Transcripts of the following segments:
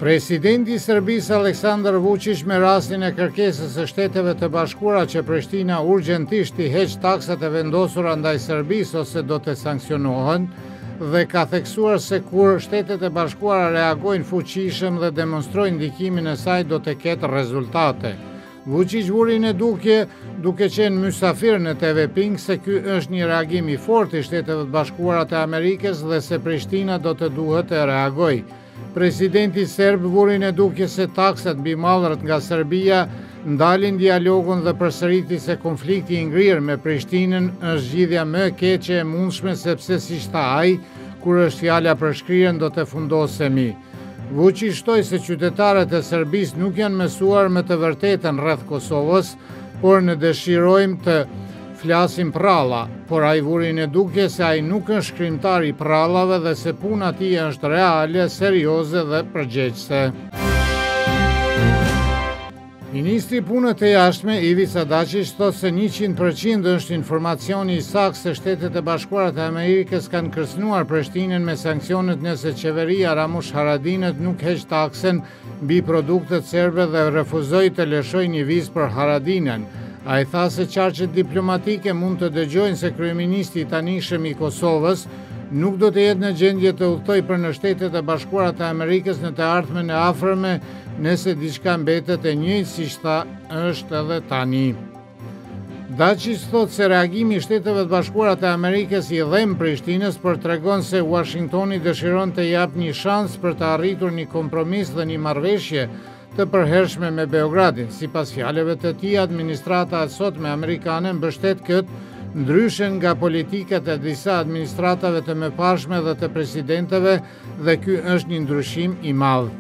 Presidenti i Serbisë Aleksandar Vučić me rastin e kërkesës së Shteteve të Bashkuara që Prishtina urgjentisht i heq taksat e vendosura ndaj Serbisë ose do të sanksionohen dhe ka theksuar se kur Shtetet e Bashkuara reagojnë fuqishëm dhe demonstrojnë ndikimin e saj do të ketë rezultate. Vučić vuri në dukje duke qenë mysafir në TV Pink se ky është një reagim i fortë i Shteteve të Bashkuara të Amerikës dhe se Prishtina do të duhet të reagojë. Presidenti serb vuri në dukje se taksat mbi mallrat nga Serbia ndalin dialogun dhe përsëriti se konflikti i ngrirë me Prishtinën është zgjidhja më e keqe e mundshme sepse siç tha ai, kur është fjala për shkrirjen do të fundosemi. Vučić shtoi se qytetarët e Serbisë nuk janë mësuar me të vërtetën rreth Kosovës, por ne dëshirojmë të flasim pralla, por ai vuri në dukje se ai nuk është shkrimtar i prallave dhe se puna e tij është reale, serioze dhe përgjegjëse. Ministri i Punëve të Jashtme Ivica Dačić thotë se 100% është informacioni i saktë se Shtetet e Bashkuara të Amerikës kanë kërcënuar Prishtinën me sanksionet nëse qeveria Ramush Haradinët nuk heq taksen mbi produktet serbe dhe refuzoi të lëshojë një vizë për Haradinën. Ai tha se qarqet diplomatike mund të dëgjojnë se kryeministi i tanishëm i Kosovës nuk do të jetë në gjendje të udhtojë për në Shtetet e Bashkuara të Amerikës në të ardhmen e afërme nëse diçka mbetet e njëjtë siç tha është edhe tani. Dačić thotë se reagimi i Shteteve të Bashkuara të Amerikës i dhem Prishtinës për tregon se Washingtoni dëshiron të japë një shans për të arritur një kompromis dhe një marrëveshje të përhershme me Beogradin. Sipas fjalëve të tij, administrata e sotme amerikane mbështet këtë, ndryshe nga politikat e disa administratave të mëparshme dhe të presidenteve, dhe ky është një ndryshim i madh.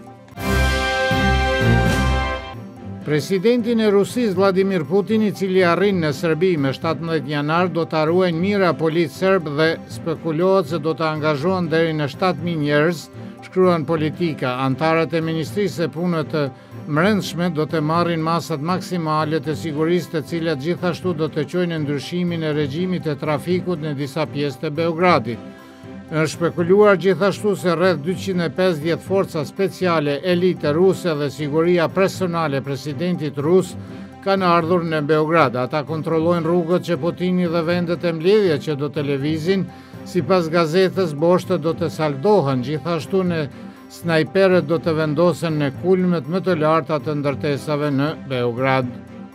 Presidentin e Rusisë Vladimir Putin, i cili arrin në Serbi me 17 janar, do të ruajnë mira polic serb dhe spekulohet se do të angazhohen deri në 7.000 njerëz, shkruan Politika. Antarët e Ministrisë së Punëve të Brendshme do të marrin masat maksimale të sigurisë, të cilat gjithashtu do të çojnë ndryshimin e regjimit të trafikut në disa pjesë të Beogradit. Është spekuluar gjithashtu se rreth 250 forca speciale, elite ruse dhe siguria personale e presidentit rus kanë ardhur në Beograd. Ata kontrollojnë rrugët që Putini dhe vendet e mbledhje që do të lëvizin. Sipas gazetës, boshtet do të saldohen, gjithashtu në snajperët do të vendosen në kulmet më të larta të ndërtesave në Beograd.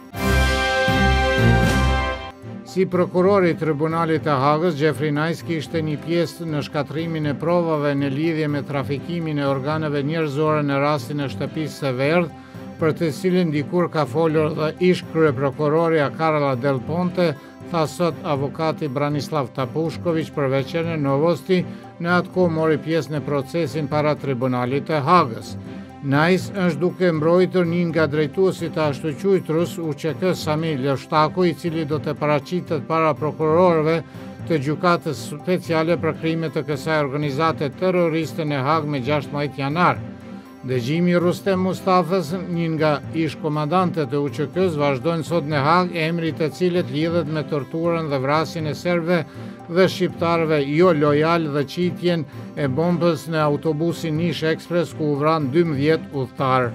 Si prokurori i Tribunalit të Hagës, Jeffrey Nice kishte një pjesë në shkatrimin e provave në lidhje me trafikimin e organeve njerëzore në rastin e shtëpisë së Verdh, për të cilin dikur ka folur dhe ish kryeprokuroria Karla Del Ponte, tha sot avokati Branislav Tapushković për Večernjën Novosti, në atë kohë mori pjesë në procesin para Tribunalit të Hagës. Nice është duke mbrojtur një nga drejtuesit të ashtuquajturës UÇK Samir Lështaku, i cili do të paraqitet para prokurorëve të gjykatës speciale për krime të kësaj organizate terroriste në Hagë me 16 janar. Dëgjimi i Rustem Mustafës, një nga ish komandantët e UÇK-s, vazhdojnë sot në Hagë, emri të cilët lidhet me torturën dhe vrasjen e serbëve dhe shqiptarëve jo lojal dhe qitjen e bombës në autobusin Nish Express ku u vran 12 udhëtar.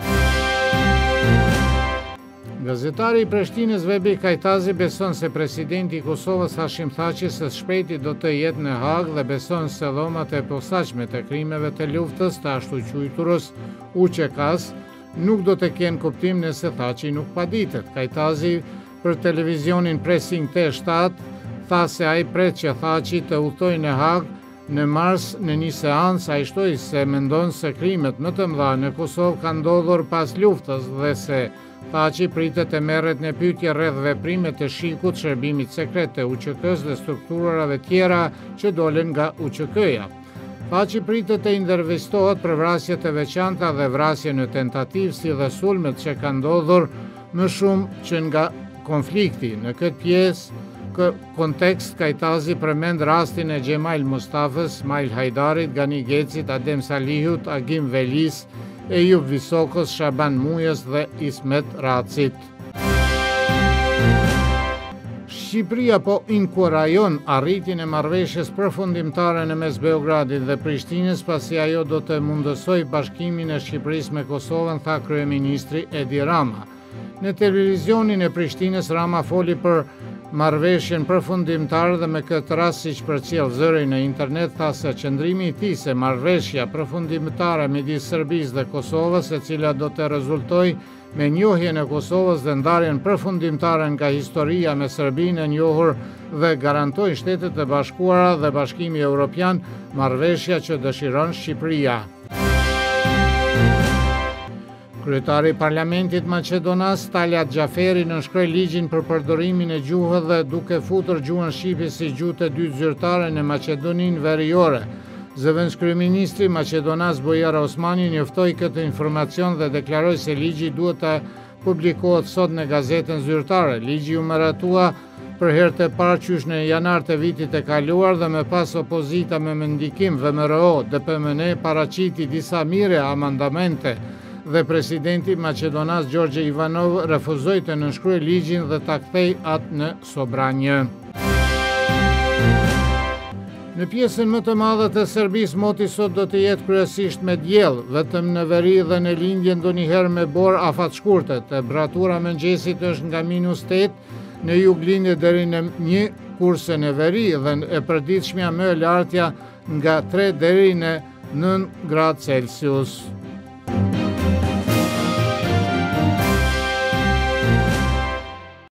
Gazetari i Prishtinës Vebi Kajtazi beson se presidenti i Kosovës Hashim Thaçi së shpejti do të jetë në Hagë dhe beson se dhomat e posaçme të krimeve të luftës të ashtuquajturës UÇK-s nuk do të kenë kuptim nëse Thaçi nuk paditet. Kajtazi për televizionin Pressing T7 tha se ai pret që Thaçi të udhtojë në Hagë në mars në një seancë. Ai shtoi se mendon se krimet më të mëdha në Kosovë kanë ndodhur pas luftës dhe se Thaçi pritet të merret në pyetje rreth veprimet e Shikut, shërbimit sekret të UÇK-s dhe strukturave tjera që dolen nga UÇK-ja. Thaçi pritet të intervistohet për vrasjet e veçanta dhe vrasje në tentativë si dhe sulmet që kanë ndodhur më shumë që nga konflikti. Në këtë kontekst, Kajtazi përmend rastin e Xhemail Mustafës, Mail Hajdarit, Gani Gecit, Adem Salihut, Agim Velis, Eyüp Visokos, Shaban Mujës dhe Ismet Racit. Shqipëria po inkurajon arritjen e marrëveshjes përfundimtare në mes Beogradit dhe Prishtinës, pasi ajo do të mundësoj bashkimin e Shqipërisë me Kosovën, tha kryeministri Edi Rama. Në televizionin e Prishtinës, Rama foli për marrëveshjen përfundimtare dhe me këtë rast, siç përcjell zëri në internet, tha se qëndrimi i tij se marrëveshja përfundimtare midis Serbisë dhe Kosovës, e cila do të rezultojë me njohjen e Kosovës dhe ndarjen përfundimtare nga historia me Serbinë e njohur dhe garantoi Shtetet e Bashkuara dhe Bashkimi Evropian, marrëveshja që dëshiron Shqipëria. Kryetari i Parlamentit Maqedonas, Talat Xhaferi, nënshkroi ligjin për përdorimin e gjuhës dhe duke futur gjuhën shqipe si gjuhë e dytë zyrtare në Maqedoninë Veriore. Zëvendës kryeministri Maqedonas Bujar Osmani njoftoi këtë informacion dhe deklaroi se ligji duhet të publikohet sot në gazetën zyrtare. Ligji u miratua për herë të parë qysh në janar të vitit e kaluar dhe më pas opozita me mendikim VMRO, DPMN paraqiti disa mire amandamente dhe presidenti Maqedonas Gjorgje Ivanov refuzoi të nënshkruajë ligjin dhe ta kthej atë në Sobranjë. Në pjesën më të madhe të Serbisë, moti sot do të jetë kryesisht me diell, vetëm në veri dhe në lindje ndonjëherë me borë afatshkurte. Temperatura mëngjesit është nga -8 në juglindje deri në 1, kurse në veri dhe e përditshmja më e lartja nga 3 deri në 9 gradë Celsius.